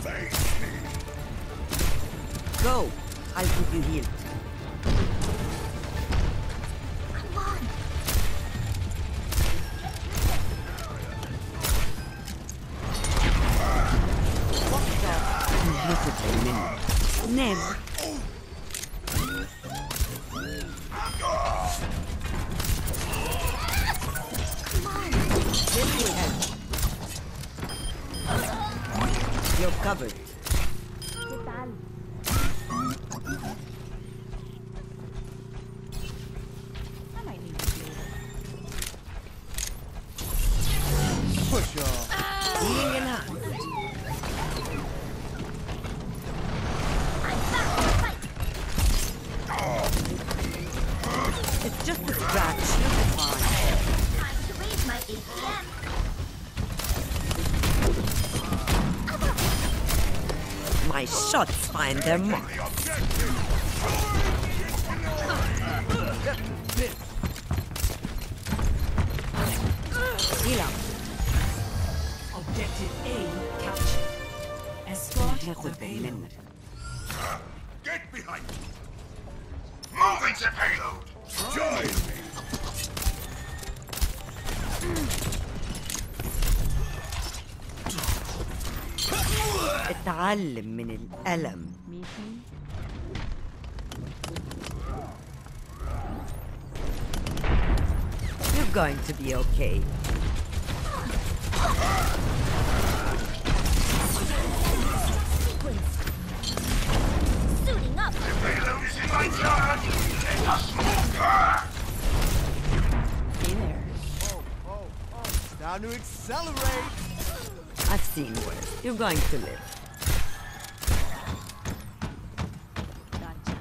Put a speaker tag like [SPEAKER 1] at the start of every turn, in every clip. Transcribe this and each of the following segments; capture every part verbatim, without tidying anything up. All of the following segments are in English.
[SPEAKER 1] Go! I'll keep you healed.
[SPEAKER 2] Come on.
[SPEAKER 1] Never.
[SPEAKER 2] Come on.
[SPEAKER 1] This will help. You're covered.
[SPEAKER 2] ¿Qué tal? I might need this later.
[SPEAKER 3] Push off.
[SPEAKER 1] Healing enough.
[SPEAKER 2] I'm back to fight.
[SPEAKER 1] It's just a scratch. You'll be fine.
[SPEAKER 2] Time to raise my A P M.
[SPEAKER 1] My shots find their mark. Heal up.
[SPEAKER 4] Objective A captured. Escort the payload.
[SPEAKER 5] Get behind me! Moving to payload! Join me!
[SPEAKER 1] اتعلم من الألم. You're going to be okay.
[SPEAKER 2] Suiting up.
[SPEAKER 5] Payload is in my charge! Let us move her!
[SPEAKER 1] Hey there.
[SPEAKER 3] Oh, oh, oh. Time to accelerate.
[SPEAKER 1] I've seen worse. You're going to live.
[SPEAKER 2] Gotcha.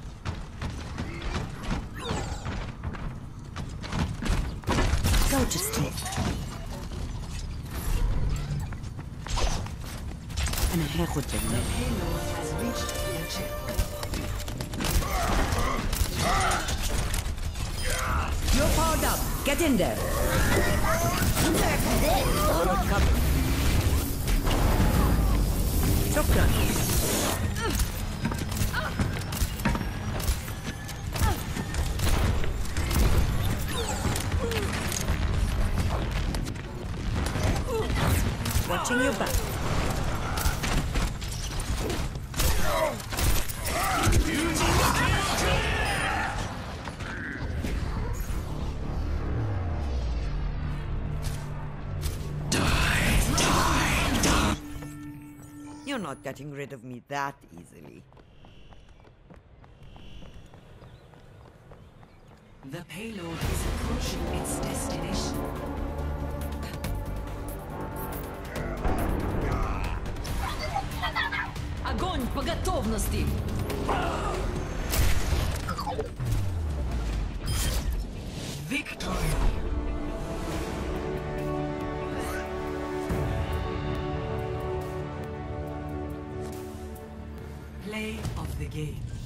[SPEAKER 1] Go to sleep. أنا هاخد
[SPEAKER 4] The
[SPEAKER 1] بالي.
[SPEAKER 4] payload has reached the checkpoint.
[SPEAKER 1] You're powered up. Get in there. You're covered. شكرا. Watching your back. You're not getting rid of me that easily.
[SPEAKER 4] The payload is approaching its destination. Огонь по готовности! Victory! Play of the game.